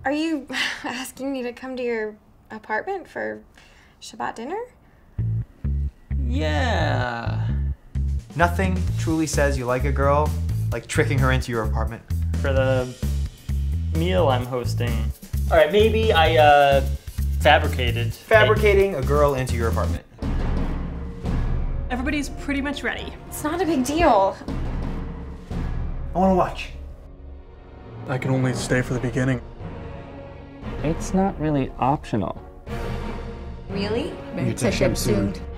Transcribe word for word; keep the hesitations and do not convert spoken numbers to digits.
Are you asking me to come to your apartment for Shabbat dinner? Yeah. Nothing truly says you like a girl like tricking her into your apartment. For the meal I'm hosting. All right, maybe I uh, fabricated. Fabricating a girl into your apartment. Everybody's pretty much ready. It's not a big deal. I want to watch. I can only stay for the beginning. It's not really optional. Really? It's a soon.